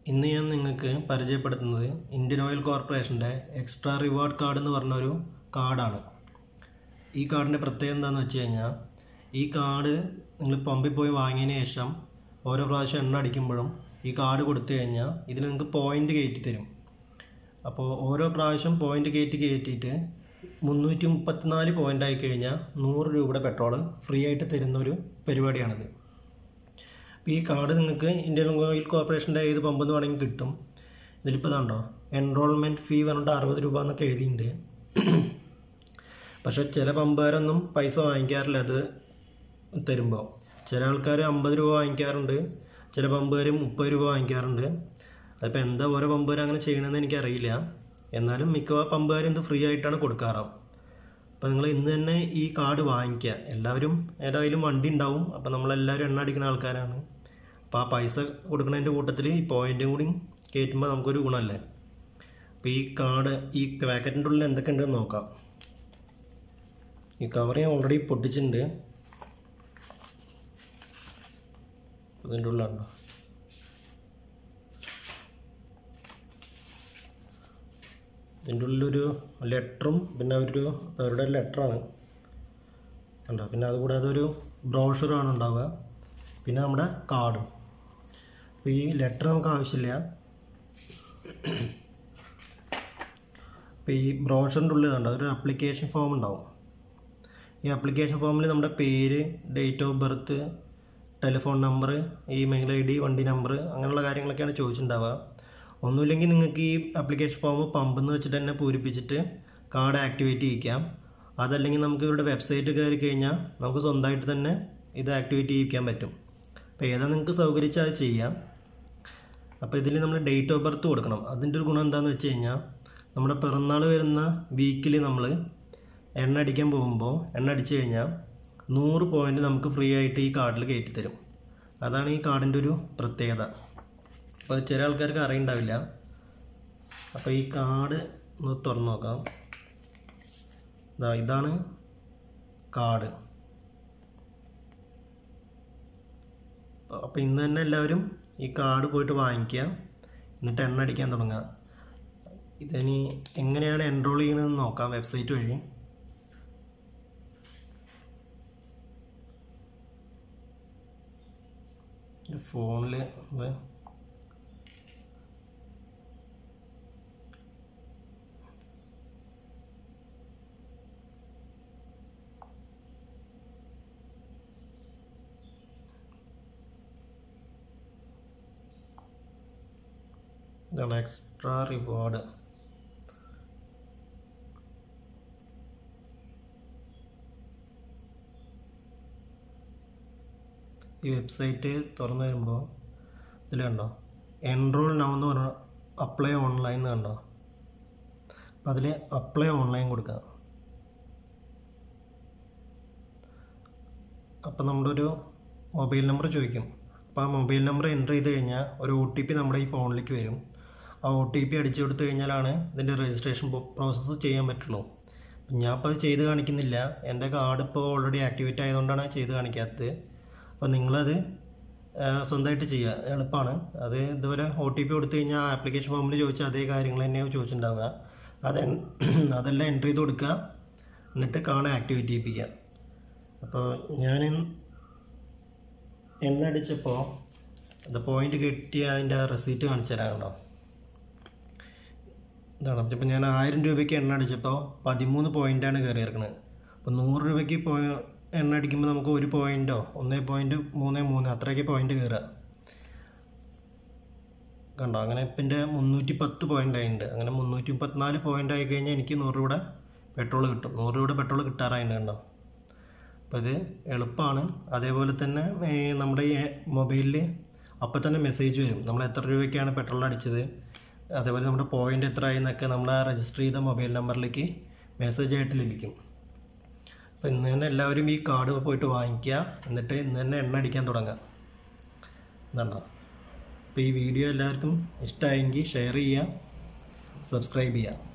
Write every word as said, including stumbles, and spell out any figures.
ഇന്ന് ഞാൻ നിങ്ങൾക്ക് പരിചയപ്പെടുത്തുന്നത് ഇന്ത്യൻ ഓയിൽ കോർപ്പറേഷൻ്റെ എക്സ്ട്രാ റിവാർഡ് കാർഡ് എന്ന് പറഞ്ഞൊരു കാർഡാണ്. ഈ കാർഡിൻ്റെ പ്രത്യേകത എന്താണെന്ന് വെച്ച് കഴിഞ്ഞാൽ, ഈ കാർഡ് നിങ്ങൾ പമ്പിൽ പോയി വാങ്ങിയതിന് ശേഷം ഓരോ പ്രാവശ്യം എണ്ണ അടിക്കുമ്പോഴും ഈ കാർഡ് കൊടുത്തു കഴിഞ്ഞാൽ ഇതിൽ നിങ്ങൾക്ക് പോയിൻ്റ് കയറ്റി തരും. അപ്പോൾ ഓരോ പ്രാവശ്യം പോയിൻ്റ് കയറ്റി കയറ്റിയിട്ട് മുന്നൂറ്റി മുപ്പത്തിനാല് പോയിൻ്റ് ആയി കഴിഞ്ഞാൽ നൂറ് രൂപയുടെ പെട്രോൾ ഫ്രീ ആയിട്ട് തരുന്നൊരു പരിപാടിയാണിത്. അപ്പോൾ ഈ കാർഡ് നിങ്ങൾക്ക് ഇന്ത്യൻ ഓയിൽ കോർപ്പറേഷൻ്റെ ഏത് പമ്പ് എന്ന് വേണമെങ്കിൽ കിട്ടും. ഇതിലിപ്പോൾ ഇതാണ്ടോ എൻറോൾമെൻറ്റ് ഫീ പറഞ്ഞിട്ട് അറുപത് രൂപ എന്നൊക്കെ എഴുതിയിട്ടുണ്ട്. പക്ഷേ ചില പമ്പുകാരൊന്നും പൈസ വാങ്ങിക്കാറില്ല അത് തരുമ്പോൾ. ചില ആൾക്കാർ അമ്പത് രൂപ വാങ്ങിക്കാറുണ്ട്, ചില പമ്പുകാർ മുപ്പത് രൂപ വാങ്ങിക്കാറുണ്ട്. അതിപ്പോൾ എന്താ ഓരോ പമ്പുകാർ അങ്ങനെ ചെയ്യണമെന്ന് എനിക്കറിയില്ല. എന്നാലും മിക്ക പമ്പുകാരും ഇത് ഫ്രീ ആയിട്ടാണ് കൊടുക്കാറ്. അപ്പോൾ നിങ്ങൾ ഇന്ന് തന്നെ ഈ കാർഡ് വാങ്ങിക്കുക. എല്ലാവരും ഏതായാലും വണ്ടി ഉണ്ടാവും. അപ്പോൾ നമ്മളെല്ലാവരും എണ്ണ അടിക്കുന്ന ആൾക്കാരാണ്. അപ്പോൾ ആ പൈസ കൊടുക്കുന്നതിൻ്റെ കൂട്ടത്തിൽ ഈ പോയിൻറ്റും കൂടി കയറ്റുമ്പോൾ നമുക്കൊരു ഗുണമല്ലേ. അപ്പോൾ ഈ കാർഡ് ഈ പാക്കറ്റിൻ്റെ ഉള്ളിൽ എന്തൊക്കെ ഉണ്ടെന്ന് നോക്കാം. ഈ കവർ ഞാൻ ഓൾറെഡി പൊട്ടിച്ചിട്ടുണ്ട്. ഇതിൻ്റെ ഉള്ളിലുണ്ടോ ഇതിൻ്റെ ഉള്ളിലൊരു ലെറ്ററും പിന്നെ ഒരു അവരുടെ ലെറ്ററാണ് ഉണ്ടോ. പിന്നെ അതുകൂടാതെ ഒരു ബ്രോഷറാണ് ഉണ്ടാവുക, പിന്നെ നമ്മുടെ കാർഡും. അപ്പോൾ ഈ ലെറ്റർ നമുക്ക് ആവശ്യമില്ല. അപ്പോൾ ഈ ബ്രോഷറിൻ്റെ ഉള്ളിൽ കണ്ടോ ഒരു ആപ്ലിക്കേഷൻ ഫോം ഉണ്ടാവും. ഈ ആപ്ലിക്കേഷൻ ഫോമിൽ നമ്മുടെ പേര്, date of birth, telephone number, email I D, വണ്ടി നമ്പർ, അങ്ങനെയുള്ള കാര്യങ്ങളൊക്കെയാണ് ചോദിച്ചിട്ടുണ്ടാവുക. ഒന്നുമില്ലെങ്കിൽ നിങ്ങൾക്ക് ഈ ആപ്ലിക്കേഷൻ ഫോം പമ്പിൽ നിന്ന് വെച്ചിട്ട് തന്നെ പൂരിപ്പിച്ചിട്ട് കാർഡ് ആക്ടിവേറ്റ് ചെയ്യിക്കാം. അതല്ലെങ്കിൽ നമുക്ക് ഇവരുടെ വെബ്സൈറ്റ് കയറി കഴിഞ്ഞാൽ നമുക്ക് സ്വന്തമായിട്ട് തന്നെ ഇത് ആക്ടിവേറ്റ് ചെയ്യിക്കാൻ പറ്റും. അപ്പോൾ ഏതാ നിങ്ങൾക്ക് സൗകര്യച്ചാൽ അത് ചെയ്യാം. അപ്പോൾ ഇതിൽ നമ്മൾ ഡേറ്റ് ഓഫ് ബർത്ത് കൊടുക്കണം. അതിൻ്റെ ഒരു ഗുണം എന്താണെന്ന് വെച്ച് കഴിഞ്ഞാൽ, നമ്മുടെ പിറന്നാൾ വരുന്ന വീക്കിൽ നമ്മൾ എണ്ണ അടിക്കാൻ പോകുമ്പോൾ എണ്ണ അടിച്ചു കഴിഞ്ഞാൽ നൂറ് പോയിൻ്റ് നമുക്ക് ഫ്രീ ആയിട്ട് ഈ കാർഡിൽ കയറ്റി തരും. അതാണ് ഈ കാർഡിൻ്റെ ഒരു പ്രത്യേകത. അപ്പോൾ ചില ആൾക്കാർക്ക് അറിയുണ്ടാവില്ല. അപ്പോൾ ഈ കാർഡ് ഒന്ന് തുറന്നു നോക്കാം. ഇതാ ഇതാണ് കാർഡ്. അപ്പോൾ ഇന്ന് തന്നെ എല്ലാവരും ഈ കാർഡ് പോയിട്ട് വാങ്ങിക്കുക, എന്നിട്ട് എണ്ണ അടിക്കാൻ തുടങ്ങുക. ഇതിനി എങ്ങനെയാണ് എൻറോൾ ചെയ്യണമെന്ന് നോക്കാം വെബ്സൈറ്റ് വഴി. ഫോണിൽ ഇതാണ് എക്സ്ട്രാ റിവാർഡ്. ഈ വെബ്സൈറ്റ് തുറന്നു വരുമ്പോൾ ഇതിൽ കണ്ടോ എൻറോൾ നൗ എന്ന് പറഞ്ഞാൽ അപ്ലൈ ഓൺലൈൻ എന്ന് കണ്ടോ. അപ്പം അതിൽ അപ്ലൈ ഓൺലൈൻ കൊടുക്കുക. അപ്പം നമ്മുടെ ഒരു മൊബൈൽ നമ്പർ ചോദിക്കും. അപ്പോൾ ആ മൊബൈൽ നമ്പർ എൻ്റർ ചെയ്ത് കഴിഞ്ഞാൽ ഒരു ഒ ടി പി നമ്മുടെ ഈ ഫോണിലേക്ക് വരും. ആ ഒ ടി പി അടിച്ചു കൊടുത്തു കഴിഞ്ഞാലാണ് ഇതിൻ്റെ രജിസ്ട്രേഷൻ പ്രോസസ്സ് ചെയ്യാൻ പറ്റുള്ളൂ. ഞാൻ അപ്പോൾ അത് ചെയ്ത് കാണിക്കുന്നില്ല. എൻ്റെ കാർഡ് ഇപ്പോൾ ഓൾറെഡി ആക്ടിവേറ്റ് ആയതുകൊണ്ടാണ് ചെയ്ത് കാണിക്കാത്തത്. അപ്പോൾ നിങ്ങളത് സ്വന്തമായിട്ട് ചെയ്യുക, എളുപ്പമാണ്. അത് ഇതുപോലെ ഒ ടി പി കൊടുത്തു കഴിഞ്ഞാൽ ആപ്ലിക്കേഷൻ ഫോമിൽ ചോദിച്ചാൽ അതേ കാര്യങ്ങൾ തന്നെയാണ് ചോദിച്ചിട്ടുണ്ടാവുക. അത് അതെല്ലാം എൻ്റർ ചെയ്ത് കൊടുക്കുക, എന്നിട്ട് കാർഡ് ആക്ടിവേറ്റ് ചെയ്യിപ്പിക്കുക. അപ്പോൾ ഞാൻ എണ്ണ അടിച്ചപ്പോൾ അത് പോയിൻ്റ് കിട്ടിയ അതിൻ്റെ റെസീറ്റ് കാണിച്ചു തരാനുണ്ടോ. ഇതാണ്. അപ്പോൾ ഞാൻ ആയിരം രൂപയ്ക്ക് എണ്ണ അടിച്ചപ്പോൾ പതിമൂന്ന് പോയിൻ്റാണ് കയറിയിരിക്കുന്നത്. അപ്പോൾ നൂറ് രൂപയ്ക്ക് പോയ എണ്ണ അടിക്കുമ്പോൾ നമുക്ക് ഒരു പോയിൻറ്റോ ഒന്നേ പോയിൻറ്റ് മൂന്ന് മൂന്ന് അത്രയ്ക്ക് പോയിൻ്റ് കയറുക കണ്ടോ. അങ്ങനെ ഇപ്പം എൻ്റെ മുന്നൂറ്റി പത്ത് പോയിൻ്റ് ആയിട്ടുണ്ട്. അങ്ങനെ മുന്നൂറ്റി മുപ്പത്തിനാല് പോയിൻ്റ് ആയി കഴിഞ്ഞാൽ എനിക്ക് നൂറ് രൂപയുടെ പെട്രോൾ കിട്ടും. നൂറ് രൂപയുടെ പെട്രോൾ കിട്ടാറായിട്ടുണ്ട് കണ്ടോ. അപ്പോൾ ഇത് എളുപ്പമാണ്. അതേപോലെ തന്നെ നമ്മുടെ ഈ മൊബൈലിൽ അപ്പോൾ തന്നെ മെസ്സേജ് വരും നമ്മൾ എത്ര രൂപയ്ക്കാണ് പെട്രോൾ അടിച്ചത്, അതേപോലെ നമ്മുടെ പോയിൻ്റ് എത്ര ആയി എന്നൊക്കെ നമ്മുടെ രജിസ്റ്റർ ചെയ്ത മൊബൈൽ നമ്പറിലേക്ക് മെസ്സേജ് ആയിട്ട് ലഭിക്കും. അപ്പോൾ ഇന്ന് തന്നെ എല്ലാവരും ഈ കാർഡ് പോയിട്ട് വാങ്ങിക്കുക, എന്നിട്ട് ഇന്ന് തന്നെ എണ്ണ അടിക്കാൻ തുടങ്ങുക. ഇതുണ്ടോ. അപ്പോൾ ഈ വീഡിയോ എല്ലാവർക്കും ഇഷ്ടമായെങ്കിൽ ഷെയർ ചെയ്യുക, സബ്സ്ക്രൈബ് ചെയ്യുക.